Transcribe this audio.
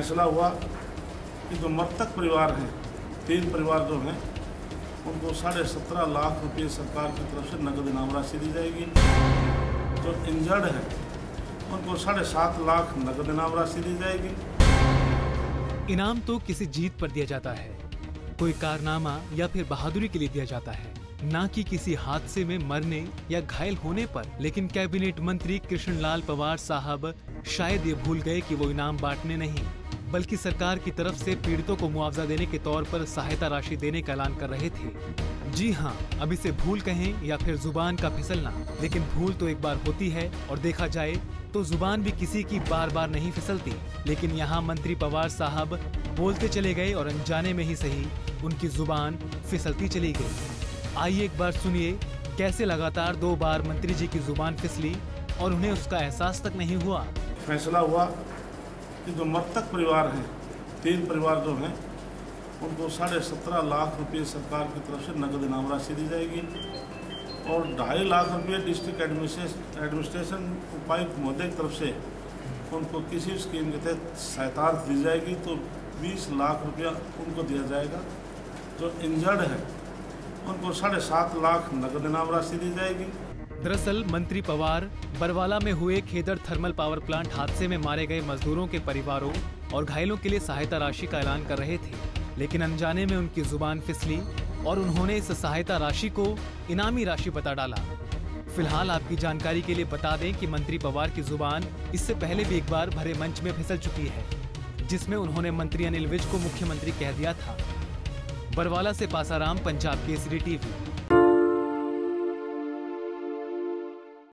फैसला हुआ कि जो मृतक परिवार हैं, 3 परिवार जो हैं, उनको 17.5 लाख रुपये सरकार की तरफ से नगद इनाम राशि दी जाएगी। जो इंजर्ड है उनको 7.5 लाख नगद इनाम राशि दी जाएगी। इनाम तो किसी जीत पर दिया जाता है, कोई कारनामा या फिर बहादुरी के लिए दिया जाता है, ना कि किसी हादसे में मरने या घायल होने पर। लेकिन कैबिनेट मंत्री कृष्णलाल पंवार साहब शायद ये भूल गए कि वो इनाम बांटने नहीं, बल्कि सरकार की तरफ से पीड़ितों को मुआवजा देने के तौर पर सहायता राशि देने का ऐलान कर रहे थे। जी हाँ, अब इसे भूल कहें या फिर जुबान का फिसलना, लेकिन भूल तो एक बार होती है और देखा जाए तो जुबान भी किसी की बार बार नहीं फिसलती। लेकिन यहाँ मंत्री पंवार साहब बोलते चले गए और अनजाने में ही सही उनकी जुबान फिसलती चली गई। आइए एक बार सुनिए कैसे लगातार 2 बार मंत्री जी की जुबान फिसली और उन्हें उसका एहसास तक नहीं हुआ। फैसला हुआ कि जो मृतक परिवार हैं, 3 परिवार जो हैं, उनको 17.5 लाख रुपये सरकार की तरफ से नगद इनाम राशि दी जाएगी और 2.5 लाख रुपये डिस्ट्रिक्ट एडमिनिस्ट्रेशन उपायुक्त महोदय की तरफ से उनको किसी स्कीम के तहत सहायता दी जाएगी। तो 20 लाख रुपया उनको दिया जाएगा। जो इंजर्ड है उनको 7.5 लाख नगद इनाम राशि दी जाएगी। दरअसल मंत्री पंवार बरवाला में हुए खेदर थर्मल पावर प्लांट हादसे में मारे गए मजदूरों के परिवारों और घायलों के लिए सहायता राशि का ऐलान कर रहे थे, लेकिन अनजाने में उनकी जुबान फिसली और उन्होंने इस सहायता राशि को इनामी राशि बता डाला। फिलहाल आपकी जानकारी के लिए बता दें कि मंत्री पंवार की जुबान इससे पहले भी एक बार भरे मंच में फिसल चुकी है, जिसमें उन्होंने मंत्री अनिल विज को मुख्यमंत्री कह दिया था। बरवाला से पासाराम, पंजाब केसरी टीवी।